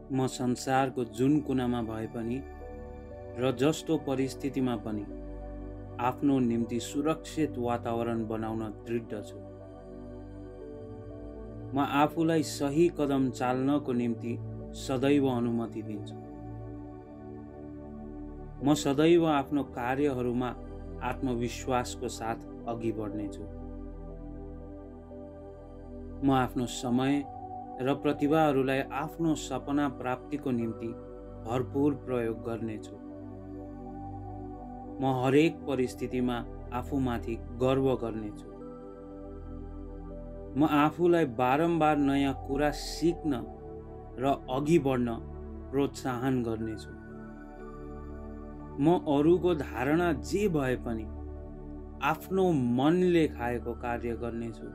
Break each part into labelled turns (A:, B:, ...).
A: म संसारको जुन कुनामा भए पनि र जस्तो परिस्थितिमा पनि आफ्नो निम्ति सुरक्षित वातावरण बनाउन दृढ छु। म आफूलाई सही कदम चाल्नको निम्ति सदैव अनुमति दिन्छु। म सदैव आफ्नो कार्यहरूमा आत्मविश्वासको साथ अघि बढ्नेछु। म आफ्नो समय र प्रतिभाहरूलाई आफ्नो सपना प्राप्तिको निम्ति भरपूर प्रयोग गर्नेछु। म हरेक परिस्थितिमा आफूमाथि गर्व गर्नेछु। म आफूलाई बारम्बार नयाँ कुरा सिक्न र अघि बढ्न प्रोत्साहन गर्नेछु। म अरूको धारणा जे भए पनि आफ्नो मनले खाएको कार्य गर्नेछु।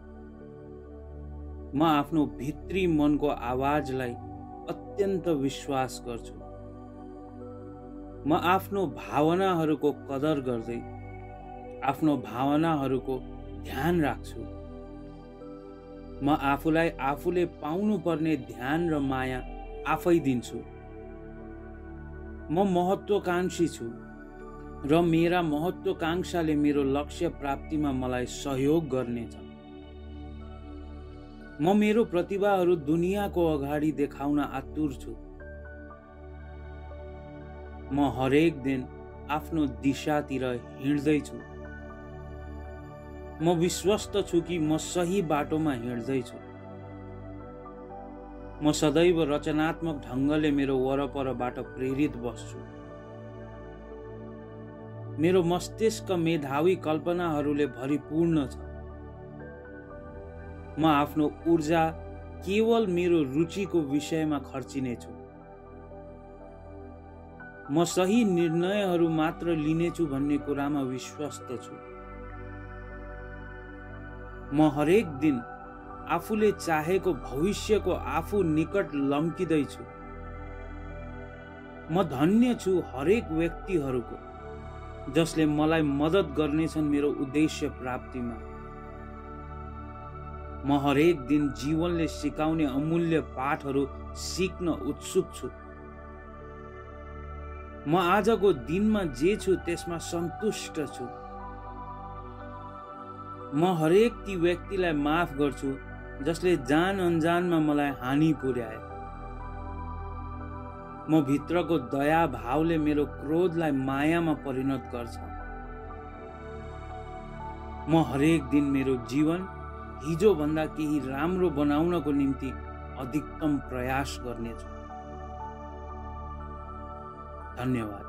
A: म आफ्नो भित्री मनको आवाजलाई अत्यन्त विश्वास गर्छु। म आफ्नो भावनाहरूको कदर गर्दै आफ्नो भावनाहरूको ध्यान राख्छु। म आफूलाई आफूले पाउनुपर्ने ध्यान र माया आफै दिन्छु। म महत्त्वकांक्षी छु र मेरा महत्त्वकांक्षाले मेरो लक्ष्य प्राप्तिमा मलाई सहयोग गर्नेछ। म मेरो प्रतिभाहरू दुनियाँको अगाडि देखाउन आतुर छु। म हरेक दिन आफ्नो दिशातिर हिँड्दैछु। म विश्वस्त छु कि म सही बाटोमा हिँड्दैछु। म सदैव रचनात्मक ढङ्गले मेरो वरपरबाट प्रेरित बस्छु। मेरो मस्तिष्क मेधावी कल्पनाहरूले भरिपूर्ण छ। म आफ्नो ऊर्जा केवल मेरो रुचिको विषयमा खर्चिनेछु। म सही निर्णयहरू मात्र लिनेछु भन्ने कुरामा विश्वस्त छु। म हरेक दिन आफूले चाहेको भविष्यको आफू निकट लम्किँदैछु। म धन्य छु हरेक व्यक्तिहरूको जसले मलाई मद्दत गर्नेछन् मेरो उद्देश्य प्राप्तिमा। म हरेक दिन जीवनले सिकाउने अमूल्य पाठहरू सिक्न उत्सुक छु। म आजको दिनमा जे छु त्यसमा सन्तुष्ट छु। म हरेक ती व्यक्तिलाई माफ गर्छु जसले जान अनजानमा मलाई हानि पुर्याए। म भित्रको दया भावले मेरो क्रोधलाई मायामा परिणत गर्छ। म हरेक दिन मेरो जीवन हिजो भन्दा केही राम्रो बनाउनको निम्ति अधिकतम प्रयास गर्नेछु। धन्यवाद।